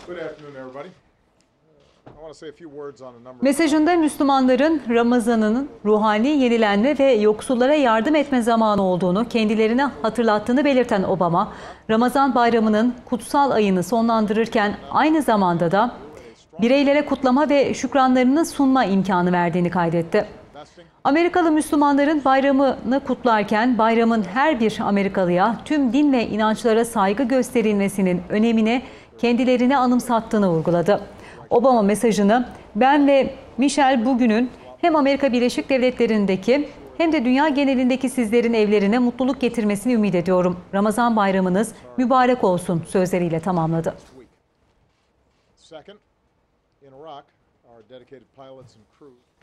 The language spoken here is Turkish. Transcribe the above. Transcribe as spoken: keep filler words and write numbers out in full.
Mesajında Müslümanların Ramazan'ın ruhani yenilenme ve yoksullara yardım etme zamanı olduğunu kendilerine hatırlattığını belirten Obama, Ramazan bayramının kutsal ayını sonlandırırken aynı zamanda da bireylere kutlama ve şükranlarını sunma imkanı verdiğini kaydetti. Amerikalı Müslümanların bayramını kutlarken bayramın her bir Amerikalıya tüm din ve inançlara saygı gösterilmesinin önemini kendilerine anımsattığını vurguladı. Obama mesajını "Ben ve Michelle bugünün hem Amerika Birleşik Devletleri'ndeki hem de dünya genelindeki sizlerin evlerine mutluluk getirmesini ümit ediyorum. Ramazan bayramınız mübarek olsun" sözleriyle tamamladı. In Iraq, our dedicated pilots and crew